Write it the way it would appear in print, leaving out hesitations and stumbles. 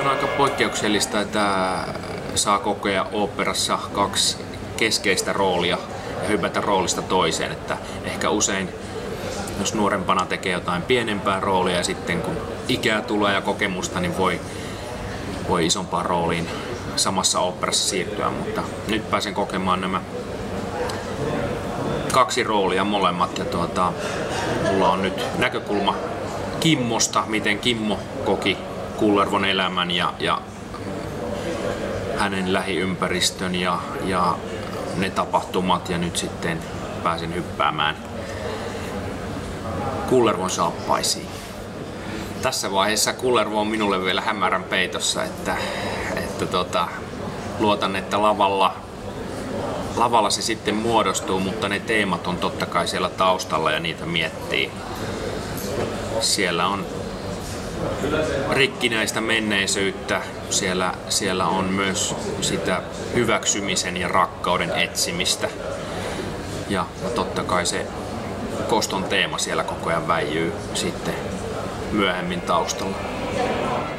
on aika poikkeuksellista, että saa kokea oopperassa kaksi keskeistä roolia ja hypätä roolista toiseen. Että ehkä usein, jos nuorempana tekee jotain pienempää roolia ja sitten kun ikää tulee ja kokemusta, niin voi isompaan rooliin samassa oopperassa siirtyä. Mutta nyt pääsen kokemaan nämä kaksi roolia molemmat. Ja mulla on nyt näkökulma Kimmosta, miten Kimmo koki Kullervon elämän ja hänen lähiympäristön ja ne tapahtumat, ja nyt sitten pääsin hyppäämään Kullervon saappaisiin. Tässä vaiheessa Kullervo on minulle vielä hämärän peitossa, että luotan, että lavalla se sitten muodostuu, mutta ne teemat on totta kai siellä taustalla ja niitä miettii. Siellä on rikkinäistä menneisyyttä, siellä on myös sitä hyväksymisen ja rakkauden etsimistä. Ja totta kai se koston teema siellä koko ajan väijyy sitten myöhemmin taustalla.